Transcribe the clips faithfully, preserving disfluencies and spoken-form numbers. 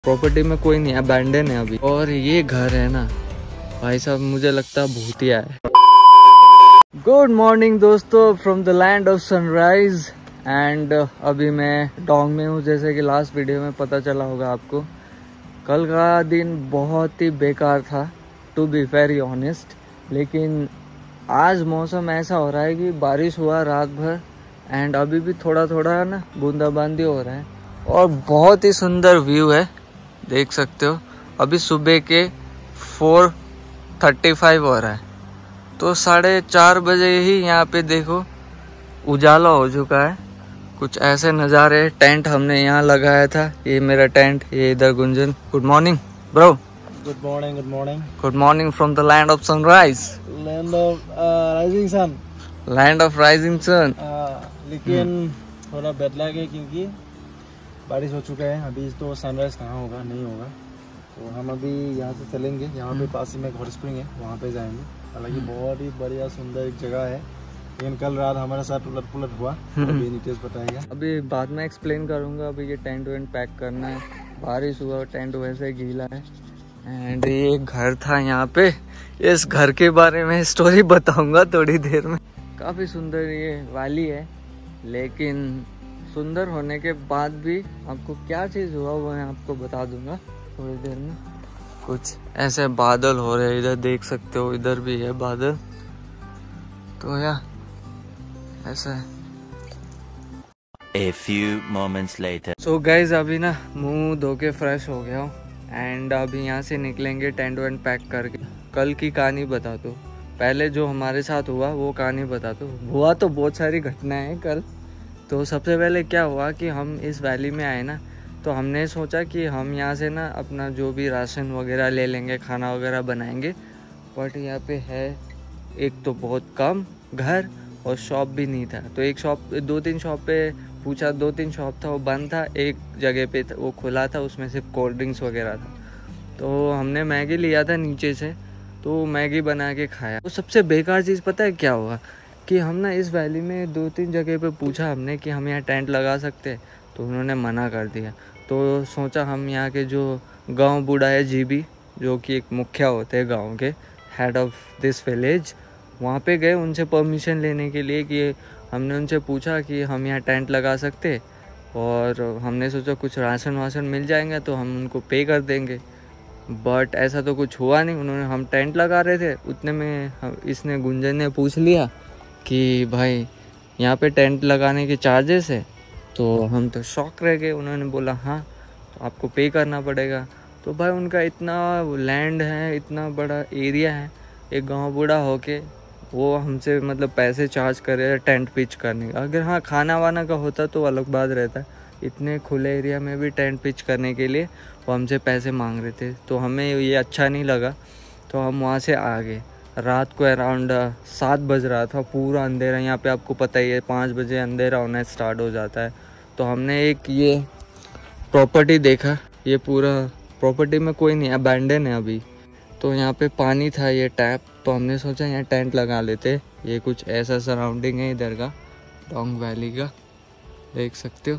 Property में कोई नहीं, अबैंडन है अभी। और ये घर है ना भाई साहब, मुझे लगता है भूतिया है। गुड मॉर्निंग दोस्तों from the land of sunrise. And अभी मैं डोंग में हूँ, जैसे कि लास्ट वीडियो में पता चला होगा आपको। कल का दिन बहुत ही बेकार था टू बी वेरी ऑनेस्ट, लेकिन आज मौसम ऐसा हो रहा है कि बारिश हुआ रात भर एंड अभी भी थोड़ा थोड़ा ना बूंदाबांदी हो रहा है और बहुत ही सुंदर व्यू है, देख सकते हो। अभी सुबह के फोर थर्टी फाइव हो रहा है, तो साढ़े चार बजे ही यहाँ पे देखो उजाला हो चुका है। कुछ ऐसे नज़ारे। टेंट हमने यहाँ लगाया था, ये मेरा टेंट, ये इधर Gunjan. Good morning bro. Good morning good morning good morning from the land of sunrise, land of rising sun. Land of rising sun. लेकिन थोड़ा बदला गया क्योंकि बारिश हो चुका है। अभी तो सनराइज कहाँ होगा, नहीं होगा। तो हम अभी यहाँ से चलेंगे, यहाँ पे पास में एक हॉट स्प्रिंग है, वहाँ पे जाएंगे। हालांकि बहुत ही बढ़िया सुंदर एक जगह है, लेकिन कल रात हमारे साथ उलट पुलट हुआ, अभी डिटेल्स बताएगा। अभी बाद में एक्सप्लेन करूँगा। अभी ये टेंट वेंट पैक करना है, बारिश हुआ, टेंट वैसे गीला है। एंड ये घर था यहाँ पे, इस घर के बारे में स्टोरी बताऊंगा थोड़ी देर में। काफ़ी सुंदर ये वैली है, लेकिन सुंदर होने के बाद भी आपको क्या चीज़ हुआ वो मैं आपको बता दूंगा थोड़ी देर में। कुछ ऐसे बादल हो रहे हैं, इधर देख सकते हो, इधर भी है बादल। तो या ऐसा है। A few moments later. So so guys अभी ना मुंह धो के फ्रेश हो गया हूँ एंड अभी यहाँ से निकलेंगे टेंट वेंट पैक करके। कल की कहानी बता दो, पहले जो हमारे साथ हुआ वो कहानी बता दो। हुआ तो बहुत सारी घटनाएं हैं कल। तो सबसे पहले क्या हुआ कि हम इस वैली में आए ना, तो हमने सोचा कि हम यहाँ से ना अपना जो भी राशन वगैरह ले लेंगे, खाना वगैरह बनाएंगे। बट यहाँ पे है एक तो बहुत कम घर और शॉप भी नहीं था। तो एक शॉप, दो तीन शॉप पे पूछा, दो तीन शॉप था वो बंद था, एक जगह पे वो खुला था, उसमें सिर्फ कोल्ड ड्रिंक्स वगैरह था। तो हमने मैगी लिया था नीचे से, तो मैगी बना के खाया। तो सबसे बेकार चीज़ पता है क्या हुआ कि हम ना इस वैली में दो तीन जगह पे पूछा हमने कि हम यहाँ टेंट लगा सकते हैं, तो उन्होंने मना कर दिया। तो सोचा हम यहाँ के जो गांव बूढ़ा है जीबी, जो कि एक मुखिया होते हैं गांव के, हेड ऑफ दिस विलेज, वहाँ पे गए उनसे परमिशन लेने के लिए। कि हमने उनसे पूछा कि हम यहाँ टेंट लगा सकते, और हमने सोचा कुछ राशन वाशन मिल जाएंगे तो हम उनको पे कर देंगे। बट ऐसा तो कुछ हुआ नहीं। उन्होंने, हम टेंट लगा रहे थे उतने में हम, इसने गुंजन ने पूछ लिया कि भाई यहाँ पे टेंट लगाने के चार्जेस है। तो हम तो शॉक रह गए। उन्होंने बोला हाँ तो आपको पे करना पड़ेगा। तो भाई उनका इतना लैंड है, इतना बड़ा एरिया है, एक गांव बूढ़ा होके वो हमसे मतलब पैसे चार्ज करे टेंट पिच करने का। अगर हाँ खाना वाना का होता तो अलग बात रहता, इतने खुले एरिया में भी टेंट पिच करने के लिए वो हमसे पैसे मांग रहे थे। तो हमें ये अच्छा नहीं लगा, तो हम वहाँ से आ गए। रात को अराउंड सात बज रहा था, पूरा अंधेरा। यहाँ पे आपको पता ही है पाँच बजे अंधेरा होना स्टार्ट हो जाता है। तो हमने एक ये प्रॉपर्टी देखा, ये पूरा प्रॉपर्टी में कोई नहीं, अबैंडन है अभी। तो यहाँ पे पानी था, ये टैप, तो हमने सोचा यहाँ टेंट लगा लेते। ये कुछ ऐसा सराउंडिंग है इधर का, डोंग वैली का, देख सकते हो।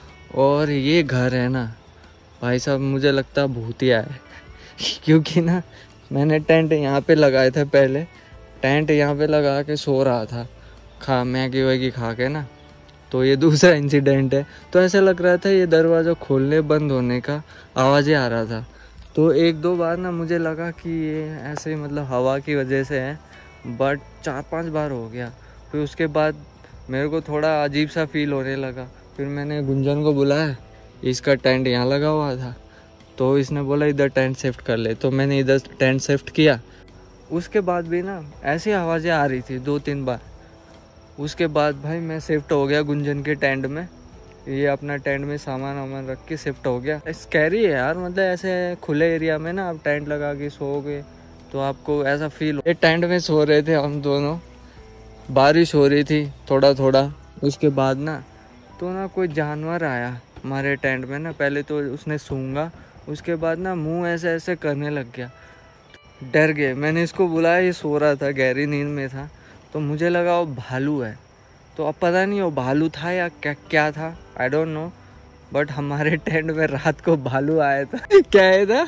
और ये घर है ना भाई साहब, मुझे लगता है भूतिया है क्योंकि ना मैंने टेंट यहाँ पे लगाए थे पहले, टेंट यहाँ पे लगा के सो रहा था खा मैगी वैगी खा के ना। तो ये दूसरा इंसिडेंट है। तो ऐसा लग रहा था ये दरवाज़ा खोलने बंद होने का आवाज़ें आ रहा था। तो एक दो बार ना मुझे लगा कि ये ऐसे मतलब हवा की वजह से है, बट चार पांच बार हो गया। फिर उसके बाद मेरे को थोड़ा अजीब सा फील होने लगा। फिर मैंने गुंजन को बुलाया, इसका टेंट यहाँ लगा हुआ था, तो इसने बोला इधर टेंट शिफ्ट कर ले। तो मैंने इधर टेंट शिफ्ट किया। उसके बाद भी ना ऐसी आवाज़ें आ रही थी दो तीन बार। उसके बाद भाई मैं शिफ्ट हो गया गुंजन के टेंट में, ये अपना टेंट में सामान वामान रख के शिफ्ट हो गया। स्कैरी है यार, मतलब ऐसे खुले एरिया में ना आप टेंट लगा के सोओगे तो आपको ऐसा फील हो। ये टेंट में सो रहे थे हम दोनों, बारिश हो रही थी थोड़ा थोड़ा। उसके बाद ना तो ना कोई जानवर आया हमारे टेंट में ना। पहले तो उसने सूंघा, उसके बाद ना मुंह ऐसे ऐसे करने लग गया। डर गए, मैंने इसको बुलाया, ये सो रहा था, गहरी नींद में था। तो मुझे लगा वो भालू है। तो अब पता नहीं वो भालू था या क्या क्या था, आई डोंट नो। बट हमारे टेंट में रात को भालू आया था। क्या है था?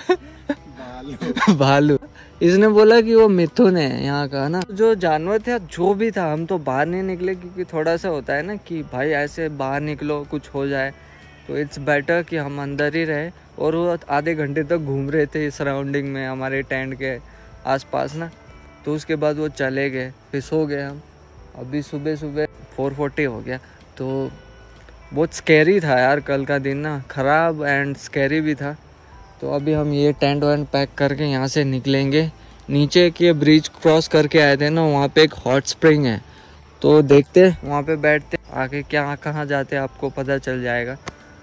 भालू। भालू। इसने बोला कि वो मिथुन है यहाँ का ना। जो जानवर था जो भी था, हम तो बाहर नहीं निकले क्योंकि थोड़ा सा होता है ना कि भाई ऐसे बाहर निकलो कुछ हो जाए, तो इट्स बेटर कि हम अंदर ही रहे। और वो आधे घंटे तक घूम रहे थे सराउंडिंग में हमारे टेंट के आसपास ना। तो उसके बाद वो चले गए, फिर सो गए हम। अभी सुबह सुबह फोर फोर्टी हो गया। तो बहुत स्कैरी था यार कल का दिन ना, ख़राब एंड स्कैरी भी था। तो अभी हम ये टेंट वेंट पैक करके यहाँ से निकलेंगे। नीचे के ब्रिज क्रॉस करके आए थे ना, वहाँ पे एक हॉट स्प्रिंग है, तो देखते वहाँ पे बैठते, आगे क्या कहाँ जाते आपको पता चल जाएगा।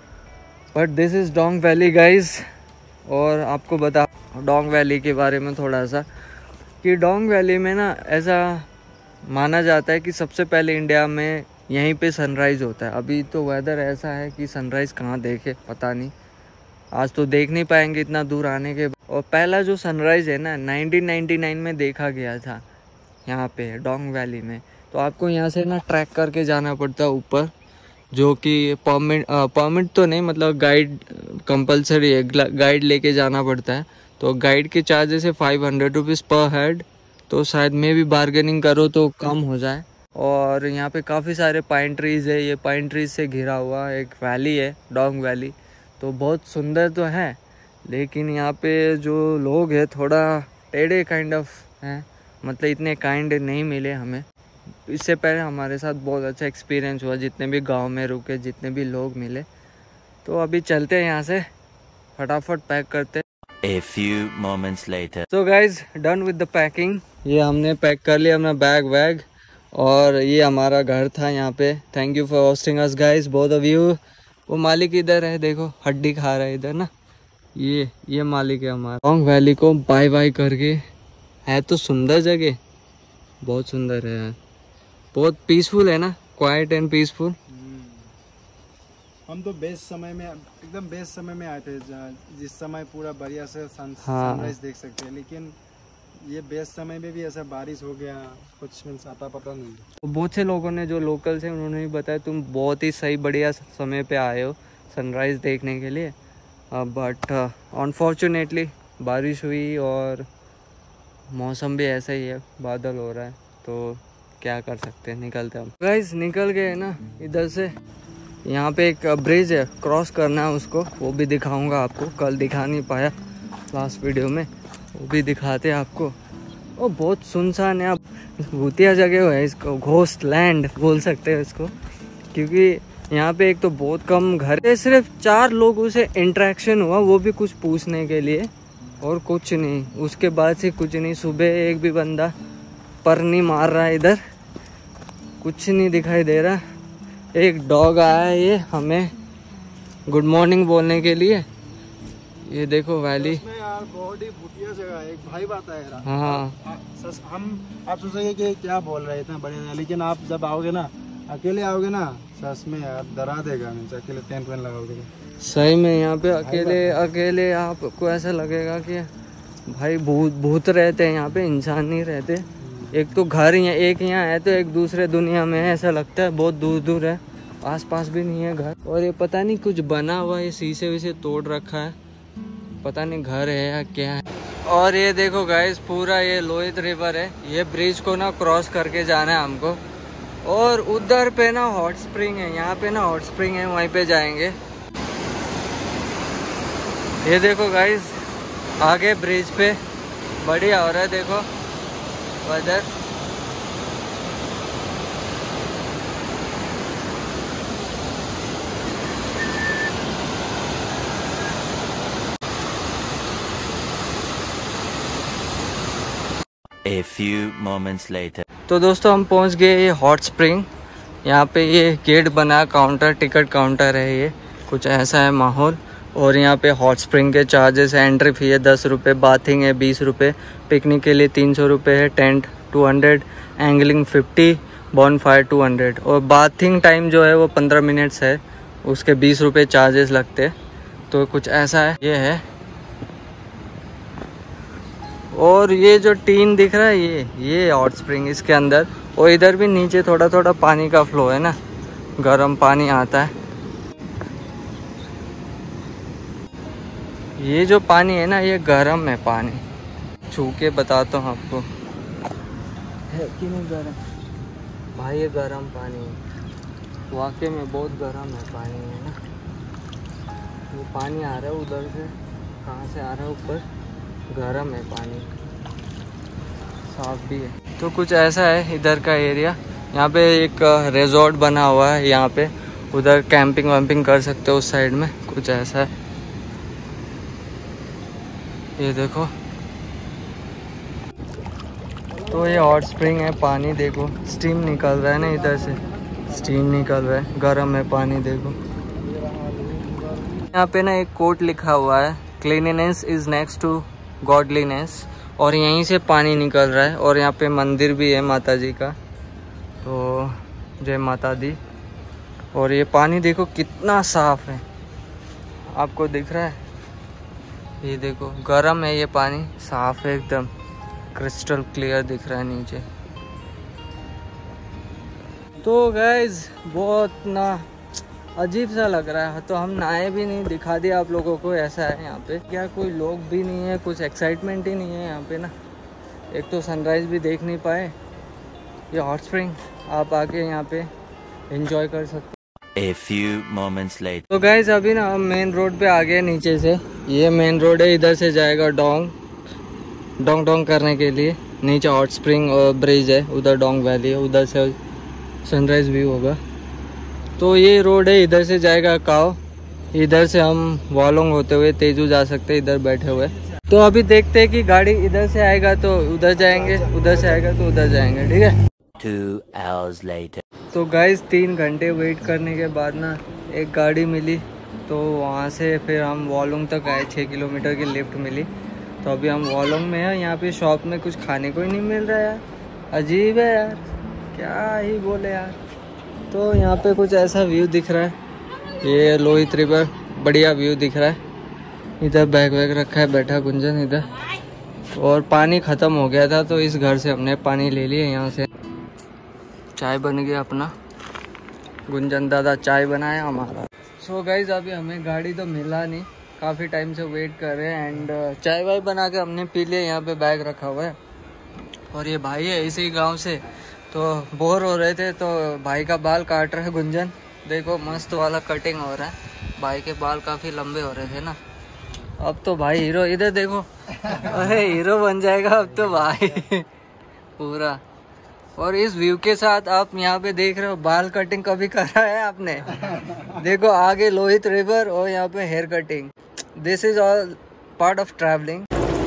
But this is Dong valley guys. और आपको बता डोंग वैली के बारे में थोड़ा सा, कि डोंग वैली में ना ऐसा माना जाता है कि सबसे पहले इंडिया में यहीं पे सनराइज़ होता है। अभी तो वेदर ऐसा है कि सनराइज़ कहाँ देखे पता नहीं, आज तो देख नहीं पाएंगे इतना दूर आने के। और पहला जो सनराइज़ है ना नाइनटीन नाइंटी नाइन में देखा गया था यहाँ पे डोंग वैली में। तो आपको यहाँ से ना ट्रैक करके जाना पड़ता है ऊपर, जो कि परमिट परमिट तो नहीं, मतलब गाइड कंपलसरी है, गाइड लेके जाना पड़ता है। तो गाइड के चार्जेस है five hundred rupees per head. तो शायद में भी बार्गेनिंग करो तो कम हो जाए। और यहाँ पे काफ़ी सारे पाइन ट्रीज़ है, ये पाइन ट्रीज से घिरा हुआ एक वैली है डोंग वैली। तो बहुत सुंदर तो है, लेकिन यहाँ पे जो लोग हैं थोड़ा टेढ़े काइंड ऑफ हैं, मतलब इतने काइंड नहीं मिले हमें। इससे पहले हमारे साथ बहुत अच्छा एक्सपीरियंस हुआ, जितने भी गांव में रुके, जितने भी लोग मिले। तो अभी चलते हैं यहाँ से, फटाफट पैक करते हैं। A few moments later. So guys, done with the packing. ये हमने पैक कर लिया अपना बैग वैग, और ये हमारा घर था यहाँ पे। Thank you for hosting us guys, both of you. वो मालिक इधर है, देखो हड्डी खा रहा है इधर ना, ये ये मालिक है हमारा। डोंग वैली को बाय बाय करके, है तो सुंदर जगह, बहुत सुंदर है यार, बहुत पीसफुल है ना, क्वाइट एंड पीसफुल। हम तो बेस्ट समय में, एकदम बेस्ट समय में आए थे, जिस समय पूरा बढ़िया से सन, हाँ। सनराइज देख सकते हैं। लेकिन ये बेस्ट समय में भी ऐसा बारिश हो गया, कुछ मीन्स आता पता नहीं। तो बहुत से लोगों ने जो लोकल्स हैं उन्होंने भी बताया तुम बहुत ही सही बढ़िया समय पे आए हो सनराइज देखने के लिए। बट अनफॉर्चुनेटली बारिश हुई और मौसम भी ऐसा ही है, बादल हो रहा है, तो क्या कर सकते हैं, निकलते हम। गाइस निकल गए ना इधर से। यहाँ पे एक ब्रिज है, क्रॉस करना है उसको, वो भी दिखाऊंगा आपको, कल दिखा नहीं पाया लास्ट वीडियो में, वो भी दिखाते हैं आपको। वो बहुत सुनसान है, अब भूतिया जगह है, इसको घोस्ट लैंड बोल सकते हैं इसको, क्योंकि यहाँ पे एक तो बहुत कम घर है, सिर्फ चार लोगों से इंटरेक्शन हुआ, वो भी कुछ पूछने के लिए, और कुछ नहीं, उसके बाद से कुछ नहीं। सुबह एक भी बंदा पर नहीं मार रहा है इधर, कुछ नहीं दिखाई दे रहा। एक डॉग आया है ये हमें गुड मॉर्निंग बोलने के लिए। ये देखो वैली यार बहुत ही भूतिया जगह है, एक भाई बात है यार। हाँ, हम आप सोचेंगे कि क्या बोल रहे हैं इतना बड़े, लेकिन आप जब आओगे ना, अकेले आओगे ना, सच में यार डरा देगा। अकेले टेंट वेंट लगाओगे सही में, यहाँ पे अकेले अकेले आपको ऐसा लगेगा कि भाई भूत भूत रहते हैं यहाँ पे, इंसान नहीं रहते। एक तो घर यहाँ, एक यहाँ है तो एक दूसरे दुनिया में है, ऐसा लगता है, बहुत दूर दूर है, आस पास भी नहीं है घर। और ये पता नहीं कुछ बना हुआ है, शीशे विशे तोड़ रखा है, पता नहीं घर है या क्या है। और ये देखो गाइस, पूरा ये लोहित रिवर है, ये ब्रिज को ना क्रॉस करके जाना है हमको। और उधर पे ना हॉट स्प्रिंग है, यहाँ पे ना हॉट स्प्रिंग है, वहीं पे जाएंगे। ये देखो गाइस, आगे ब्रिज पे बढ़िया हो रहा है, देखो weather. A few moments later. तो दोस्तों हम पहुंच गए ये हॉट स्प्रिंग। यहाँ पे ये गेट बना, काउंटर, टिकट काउंटर है, ये कुछ ऐसा है माहौल। और यहाँ पे हॉट स्प्रिंग के चार्जेस है, एंट्री फी है दस रुपये, बाथिंग है बीस रुपये, पिकनिक के लिए तीन सौ रुपये है, tent two hundred, angling fifty, bonfire two hundred. और बाथिंग टाइम जो है वो पंद्रह मिनट्स है, उसके बीस रुपये चार्जेस लगते हैं। तो कुछ ऐसा है, ये है। और ये जो टीन दिख रहा है, ये ये हॉट स्प्रिंग इसके अंदर। और इधर भी नीचे थोड़ा थोड़ा पानी का फ्लो है ना, गर्म पानी आता है। ये जो पानी है ना, ये गर्म है पानी। छू के बताता हूँ आपको, है कि नहीं गर्म भाई, ये गर्म पानी है, वाकई में बहुत गर्म है पानी है ना। वो पानी आ रहा है उधर से, कहाँ से आ रहा है, ऊपर गर्म है पानी, साफ भी है। तो कुछ ऐसा है इधर का एरिया। यहाँ पे एक रिजॉर्ट बना हुआ है, यहाँ पे उधर कैंपिंग वैम्पिंग कर सकते हो उस साइड में, कुछ ऐसा है। ये देखो, तो ये हॉट स्प्रिंग है, पानी देखो स्टीम निकल रहा है ना, इधर से स्टीम निकल रहा है, गर्म है पानी देखो। यहाँ पे ना एक कोट लिखा हुआ है, cleanliness is next to godliness, और यहीं से पानी निकल रहा है। और यहाँ पे मंदिर भी है माता जी का, तो जय माता दी। और ये पानी देखो कितना साफ है, आपको दिख रहा है, ये देखो गर्म है ये पानी, साफ है एकदम, क्रिस्टल क्लियर दिख रहा है नीचे। तो गाइज बहुत ना अजीब सा लग रहा है, तो हम नहाए भी नहीं, दिखा दिया आप लोगों को। ऐसा है यहाँ पे, क्या कोई लोग भी नहीं है, कुछ एक्साइटमेंट ही नहीं है यहाँ पे ना। एक तो सनराइज़ भी देख नहीं पाए। ये हॉट स्प्रिंग आप आके यहाँ पे एंजॉय कर सकते। A few moments later. तो गाइज अभी ना हम मेन रोड पे आ गए नीचे से, ये मेन रोड है, इधर से जाएगा डोंग डोंग डोंग करने के लिए। नीचे हॉट स्प्रिंग और ब्रिज है, उधर डोंग वैली है, उधर से सनराइज व्यू होगा। तो ये रोड है, इधर से जाएगा काओ, इधर से हम वालोंग होते हुए तेजू जा सकते हैं, इधर बैठे हुए। तो अभी देखते हैं कि गाड़ी इधर से आएगा तो उधर जाएंगे, उधर से आएगा तो उधर जाएंगे, ठीक है। Two hours later. तो गाइस तीन घंटे वेट करने के बाद ना एक गाड़ी मिली, तो वहाँ से फिर हम वॉलोंग तक आए, छः किलोमीटर की लिफ्ट मिली। तो अभी हम वॉलोंग में हैं, यहाँ पे शॉप में कुछ खाने को ही नहीं मिल रहा है यार, अजीब है यार, क्या ही बोले यार। तो यहाँ पे कुछ ऐसा व्यू दिख रहा है, ये लोहित रिवर, बढ़िया व्यू दिख रहा है। इधर बैग वैग रखा है, बैठा गुंजन इधर। और पानी ख़त्म हो गया था, तो इस घर से हमने पानी ले लिया। यहाँ से चाय बन गया अपना, गुंजन दादा चाय बनाया हमारा। सो so गाइज अभी हमें गाड़ी तो मिला नहीं, काफ़ी टाइम से वेट कर रहे हैं। एंड चाय वाय बना के हमने पी लिया, यहाँ पे बैग रखा हुआ है। और ये भाई है इसी गांव से, तो बोर हो रहे थे, तो भाई का बाल काट रहा है गुंजन, देखो मस्त वाला कटिंग हो रहा है। भाई के बाल काफ़ी लंबे हो रहे थे ना, अब तो भाई हीरो, इधर देखो अरे हीरो बन जाएगा अब तो भाई पूरा। और इस व्यू के साथ आप यहाँ पे देख रहे हो, बाल कटिंग कभी करा है आपने? देखो आगे लोहित रिवर और यहाँ पे hair cutting. This is all part of travelling.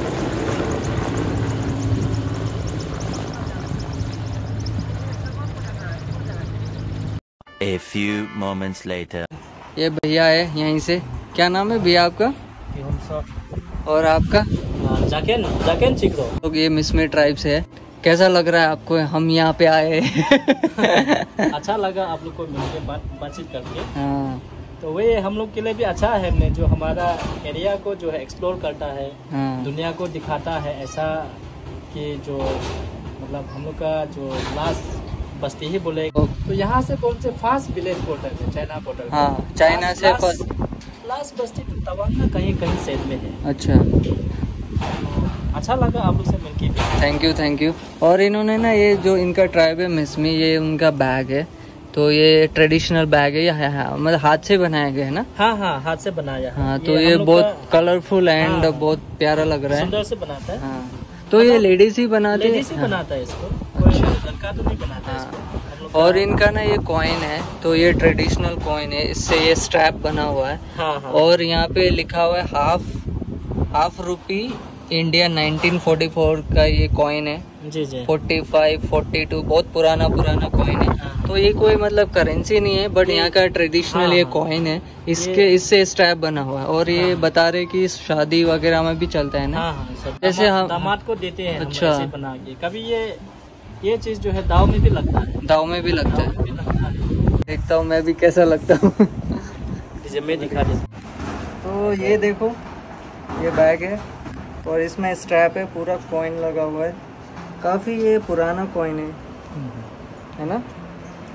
A few moments later. ये भैया है यहीं से, क्या नाम है भैया आपका? और आपका? जाकेन जाकेन चिक्रो। लोग ये मिसमी ट्राइब से है। कैसा लग रहा है आपको हम यहाँ पे आए? अच्छा लगा आप लोग को मिलके बात बातचीत करके। हाँ। तो वे हम लोग के लिए भी अच्छा है, हमने जो हमारा एरिया को जो है एक्सप्लोर करता है, हाँ। दुनिया को दिखाता है, ऐसा कि जो मतलब हम लोग का जो लास्ट बस्ती ही बोले, तो यहाँ से कौन से फास्ट विलेज पोर्टल है, चाइना पोर्टल। हाँ, चाइना से लास्ट बस्ती तो तवांग का कहीं कहीं साइड में है। अच्छा, अच्छा लगा आप लोग से मिलके। Thank you thank you. और इन्होंने ना ये जो इनका ट्राइब है मिसमी, ये उनका बैग है, तो ये ट्रेडिशनल बैग है, या मतलब हाथ से बनाया गया है ना? हाँ हाँ, हाथ से बनाया। हाँ, तो ये, ये बहुत कलरफुल एंड हाँ, बहुत प्यारा लग रहा है, सुंदर से बनाता है। हाँ, तो ये लेडीज ही बनाते हैं? लेडीज ही बनाता है इसको, कोई लड़का तो नहीं बनाता है इसको। और इनका ना ये कॉइन है, तो ये ट्रेडिशनल कॉइन है, इससे ये स्ट्रैप बना हुआ है। हाँ हाँ। और यहाँ पे लिखा हुआ है half half rupee India nineteen forty four का ये कॉइन है। जी जी। फोर्टी फाइव, फोर्टी टू, बहुत पुराना पुराना कॉइन है। हाँ। तो ये कोई मतलब करेंसी नहीं है, बट यहाँ का ट्रेडिशनल हाँ, ये कॉइन है, इसके इससे स्ट्रैप बना हुआ है। और ये हाँ, बता रहे कि शादी वगैरह में भी चलता है ना? हाँ हाँ, जैसे हम दामाद को देते हैं। अच्छा, हम ऐसे बना के कभी ये ये चीज जो है दाव में भी लगता है। दाव में भी लगता है। देखता हूँ मैं भी कैसा लगता हूँ। मैं दिखा दे। तो ये देखो, ये बैग है और इसमें स्ट्रैप है, पूरा कॉइन लगा हुआ है, काफ़ी ये पुराना कॉइन है, है ना?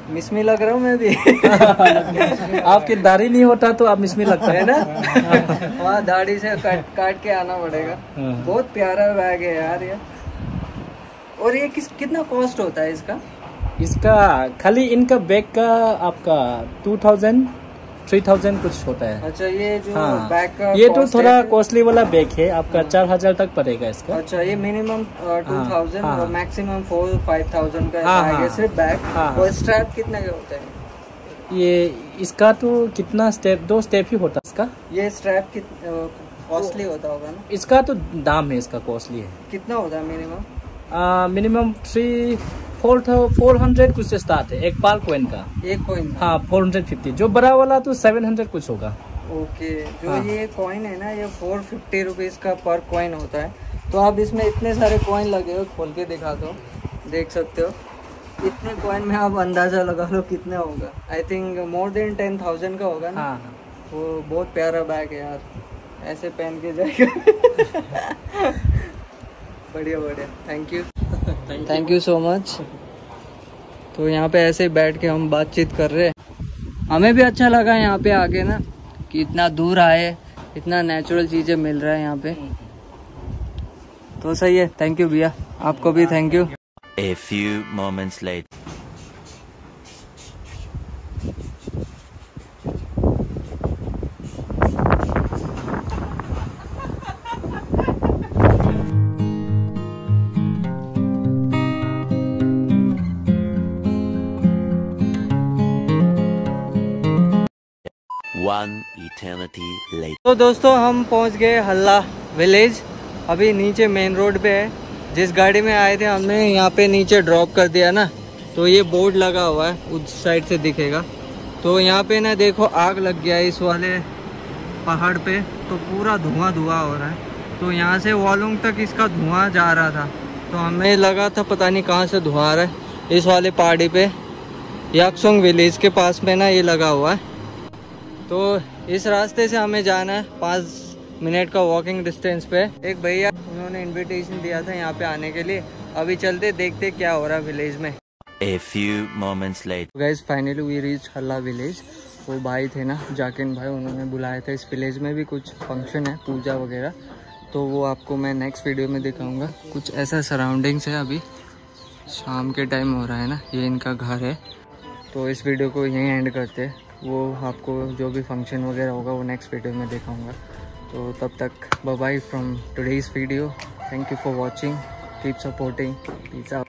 मिसमी लग रहा हूँ मैं भी। आपकी दाढ़ी नहीं होता तो आप मिसमी लगता है ना। वहाँ दाढ़ी से काट काट के आना पड़ेगा। बहुत प्यारा बैग है यार ये। और ये किस कितना कॉस्ट होता है इसका? इसका खाली इनका बैग का आपका टू थाउजेंड थ्री थाउजेंड कुछ होता है। अच्छा ये जो हाँ, बैग का ये तो थोड़ा है, कॉस्टली वाला बैग है आपका, चार हजार तक पड़ेगा इसका। अच्छा ये मिनिमम टू थाउजेंड हाँ, और मैक्सिमम फोर फाइव थाउजेंड का हाँ, बैग है हाँ, सिर्फ बैग। हाँ, और स्ट्रैप कितने का होता है? ये इसका तो कितना स्टेप, दो स्टेप ही होता है इसका। ये स्ट्रैप कित कॉस्टली होता होगा ना? इसका तो दाम है, इसका कॉस्टली है। कितना होता है minimum? Minimum three four four hundred कुछ से स्टार्ट है एक पाल कॉइन का। एक कॉइन? हाँ फोर हंड्रेड फिफ्टी। जो बड़ा वाला तो सेवन हंड्रेड कुछ होगा। ओके जो हाँ। ये कॉइन है ना ये फोर फिफ्टी रुपीज का पर कॉइन होता है। तो आप इसमें इतने सारे कॉइन लगे हो, खोल के दिखा दो, देख सकते हो। इतने कॉइन में आप अंदाजा लगा लो कितना होगा। I think more than ten thousand का होगा ना। हाँ। वो बहुत प्यारा बैग है यार, ऐसे पहन के जाएगा। बढ़िया बढ़िया, thank you thank you so much. तो यहाँ पे ऐसे बैठ के हम बातचीत कर रहे हैं। हमें भी अच्छा लगा यहाँ पे आके ना, कि इतना दूर आए, इतना नेचुरल चीजें मिल रहा है यहाँ पे। तो सही है, थैंक यू भैया, आपको भी thank you. A few moments later. One eternity later. तो दोस्तों हम पहुंच गए हल्ला विलेज। अभी नीचे मेन रोड पे है। जिस गाड़ी में आए थे हमने यहाँ पे नीचे ड्रॉप कर दिया ना, तो ये बोर्ड लगा हुआ है, उस साइड से दिखेगा। तो यहाँ पे ना देखो आग लग गया है इस वाले पहाड़ पे, तो पूरा धुआं धुआं हो रहा है। तो यहाँ से वॉलुंग तक इसका धुआं जा रहा था, तो हमें लगा था पता नहीं कहाँ से धुआं आ रहा है। इस वाले पहाड़ी पे याकसोंग विलेज के पास में ना ये लगा हुआ है। तो इस रास्ते से हमें जाना है, पाँच मिनट का वॉकिंग डिस्टेंस पे। एक भैया उन्होंने इनविटेशन दिया था यहाँ पे आने के लिए। अभी चलते देखते क्या हो रहा है विलेज में। A few moments later. Guys finally we reach Halla village. वो भाई थे ना जाकिन भाई, उन्होंने बुलाया था। इस विलेज में भी कुछ फंक्शन है, पूजा वगैरह, तो वो आपको मैं नेक्स्ट वीडियो में दिखाऊंगा। कुछ ऐसा सराउंडिंग्स है। अभी शाम के टाइम हो रहा है ना, ये इनका घर है। तो इस वीडियो को यहीं एंड करते हैं। वो आपको जो भी फंक्शन वगैरह होगा वो नेक्स्ट वीडियो में दिखाऊंगा। तो तब तक bye bye from today's video. Thank you for watching, keep supporting, peace out.